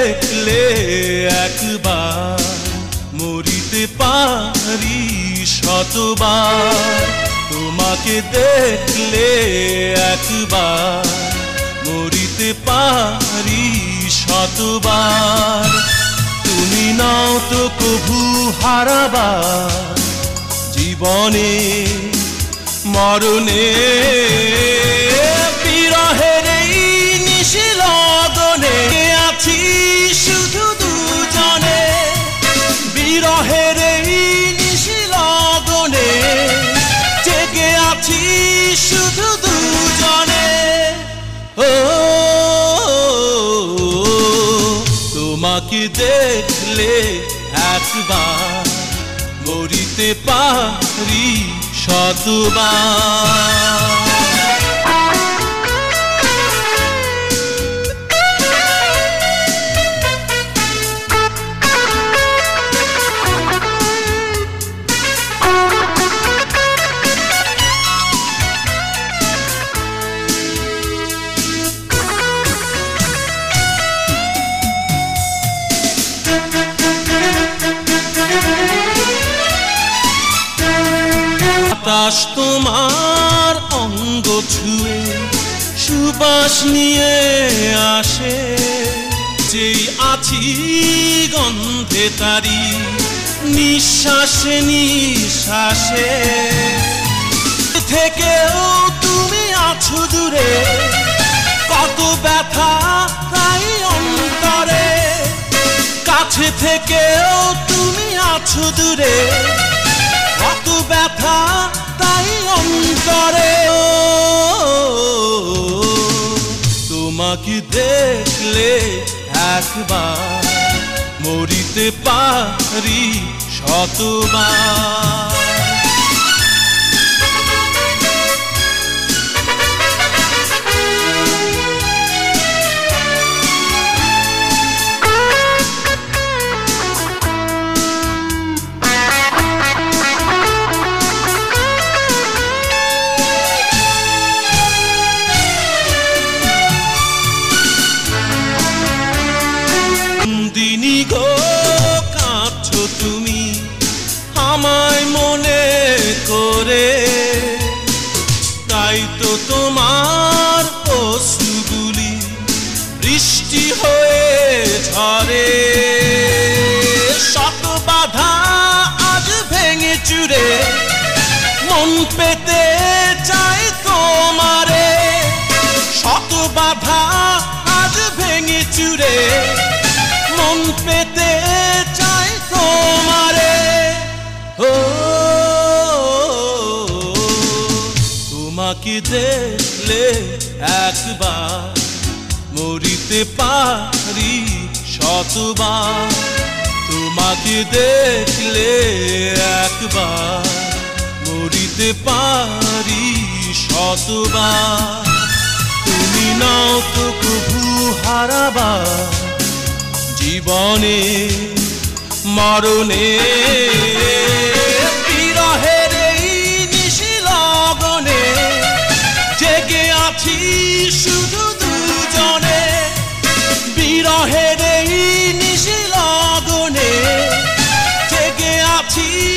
দেখলে একবার মরিতে পারি শতবার তোমাকে দেখলে একবার মরিতে পারি শতবার তুমি নাও তো কভু হারাবার জীবনে মরণে বিরহের এই নিশিলগনে আছি শুধু দুজনে বিরহের এই নিশিলগনে জেগে আছি শুধু দুজনে ও তোমাকে দেখলে একবার মরিতে পারি শতবার বাতাস তোমার অঙ্গ ছুঁয়ে সুবাস নিয়ে আসে যেই আছি গন্ধে তারি নিঃশ্বাসে নিঃশ্বাসে থেকেও তুমি আছো দূরে কত ব্যথা তাই অন্তরে কাছে থেকেও তুমি আছো দূরে কত ব্যথা তাই অন্তরে তোমাকে দেখলে একবার মরিতে পারি শতবার দিনী গো কাঁদছো তুমি আমায় মনে করে তাই তো তোমার অশ্রুগুলি বৃষ্টি হয়ে ঝরে শত বাধা আজ ভেঙে চুরে মন পেতে চাই তোমারে শত বাধা আজ ভেঙে চুরে মন পেতে চাই তোমারে ও তোমাকে দেখলে একবার মরিতে পারি শতবার তোমাকে দেখলে একবার মরিতে পারি শতবার তুমি নাও তো কভু হারাবার জীবনে মরণে বিরহের এই নিশিলগনে জেগে আছি শুধু দুজনে বিরহের এই নিশিলগনে জেগে আছি